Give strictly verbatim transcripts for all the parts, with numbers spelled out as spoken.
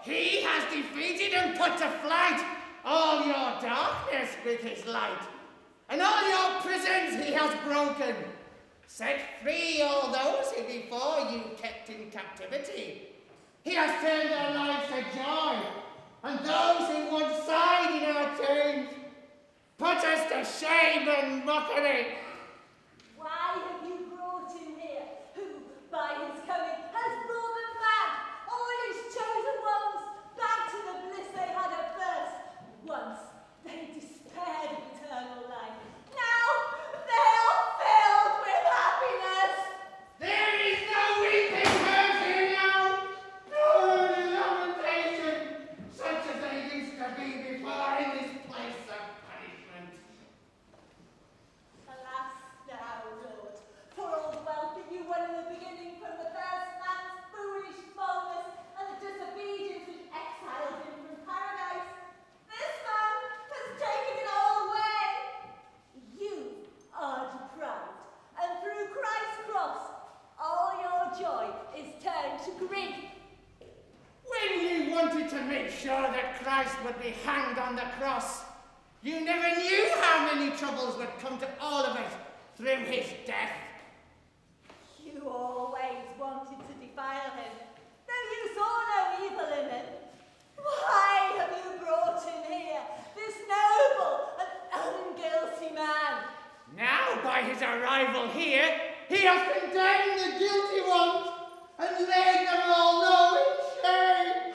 he has defeated and put to flight all your darkness with his light, and all your prisons he has broken, set free all those who before you kept in captivity. He has turned their lives to joy, and those who once sighed in our chains, put us to shame and mockery. Why have you brought him here, who, by his coming, has brought them back, all his chosen ones, back to the bliss they had at first? Once they despaired of eternal life. Now they are filled with happiness. There is no weeping heard here now, no lamentation, such as they used to be before in this place of punishment. Alas now, Lord, for all the wealth that you won in the beginning from the first man's foolish boldness and the disobedience which exiled him from paradise, this man has taken it all away. You are deprived, and through Christ's cross, all your joy is turned to grief. When you wanted to make sure that Christ would be hanged on the cross, you never knew how many troubles would come to all of us through his death. You always wanted to defile him, though you saw no evil in him. Why have you brought him here, this noble and unguilty man? Now, by his arrival here, he has condemned the guilty ones and laid them all low in shame.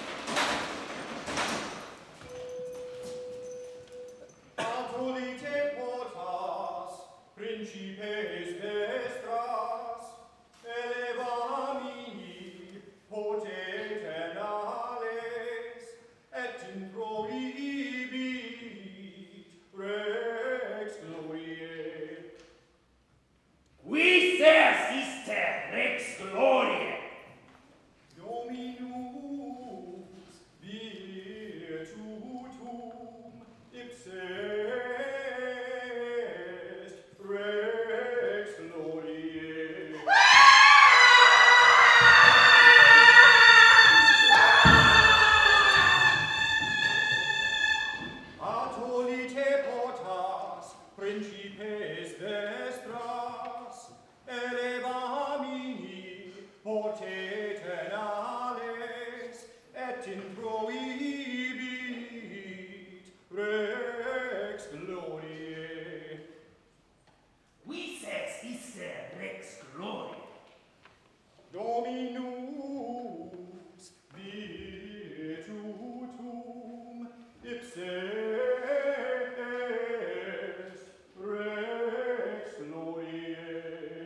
Atolite potas, principes vestras, elevamini, potet enales, et in prohibit rex gloriae. Qui ses iste rex gloriae. Dominus virtutum ipse est rex gloriae. Atolite potas, principes vestras, elevamini, potet enales, et in prohibit rex gloriae. Qui ses iste rex gloriae. Dominus virtutum ipse est rex gloriae.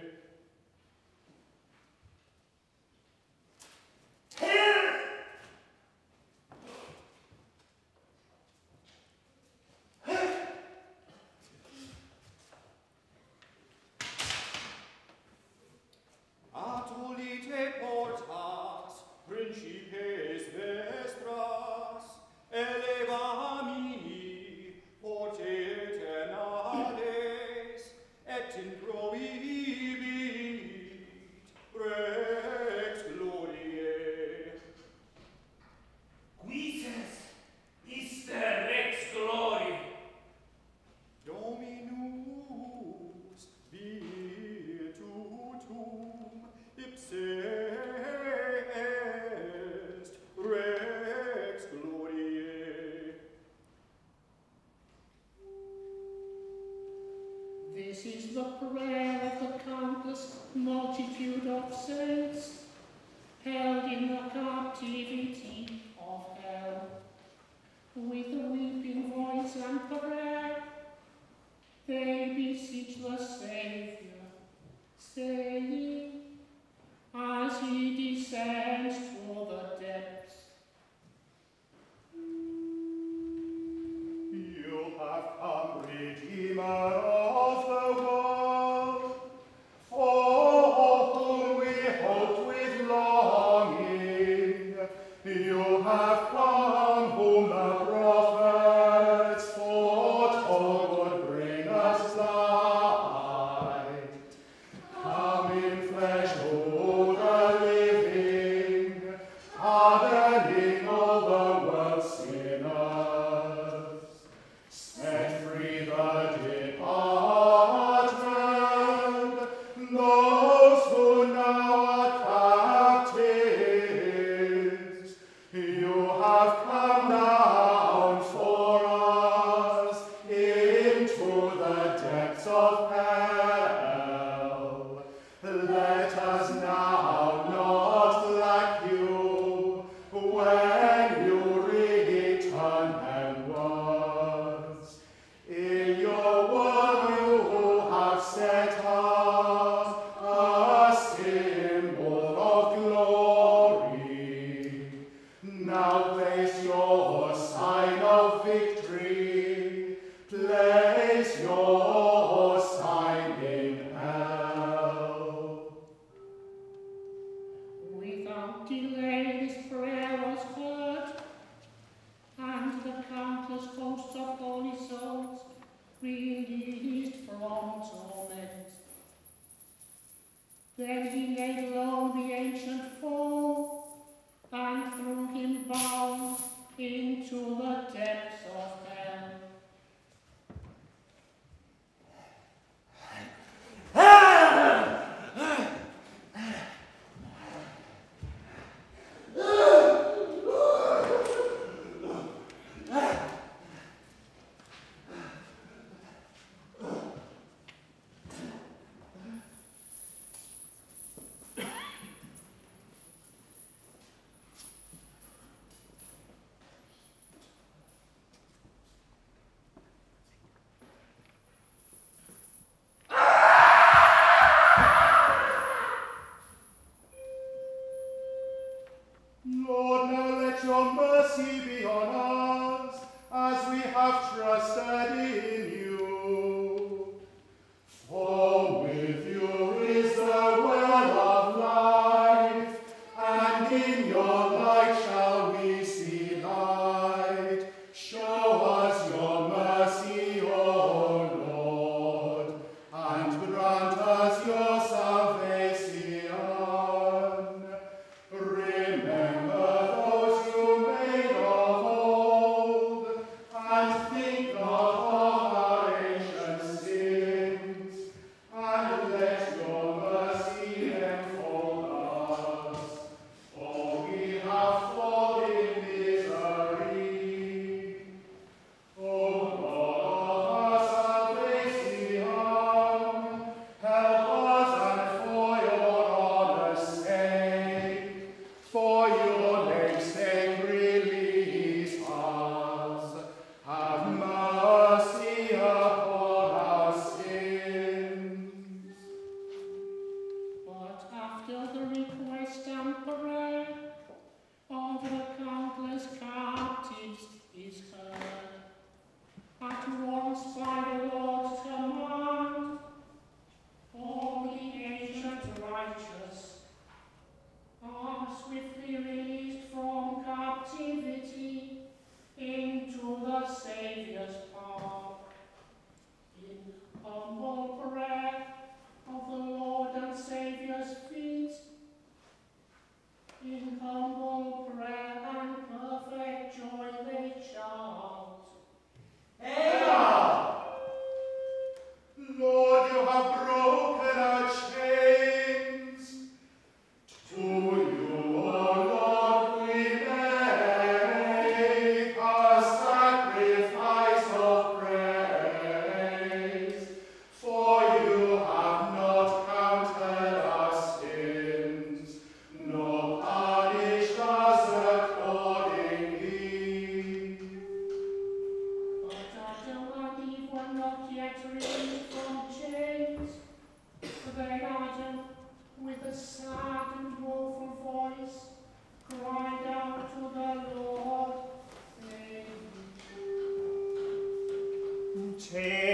Atolite portas, principes vestras, elevamini, potet enales, et in prohibit rex gloriae. Qui ses iste rex gloriae. Dominus virtutum ipse est rex gloriae. This is the prayer of the countless multitude of saints held in the captivity of hell. With a weeping voice and prayer, they beseech the Saviour, saying, as he descends to the depths, You have come, Redeemer of the world, for whom we hoped with longing. You have come, whom the prophets foretold would bring us light. Come in flesh, O the living, pardoning Now place your sign of victory, place your sign in hell. Without delay this prayer was heard, and the countless hosts of holy souls released from torment. Then he laid low the ancient foe, and threw him bound into the depths of hell. Lord, now let your mercy be on us, as we have trusted in you. For with you is the well of life, and in your light shall we see light. Show us your mercy, O Lord, and grant us your salvation. Remember those you made of old, and think not of our ancient sins, and let your mercy enfold us, for we have fallen in misery. O God of our salvation, help us and for your honor's sake, for your name's sake release us. Have mercy upon our sins. But after the request and prayer of the countless captives is heard, at once by the Lord's command, all the ancient righteous are swiftly released from captivity into the Saviour's park. In humble prayer of the Lord and Saviour's feet, in humble prayer and perfect joy they shout. Hail! Lord, you have broken our chains. To you, O Lord, we make a sacrifice of praise. For you have not counted our sins, nor punished us accordingly. But Adam and Eve were not yet released from chains. Then Adam, with a sad and woeful voice, cried out to the Lord, saying, Take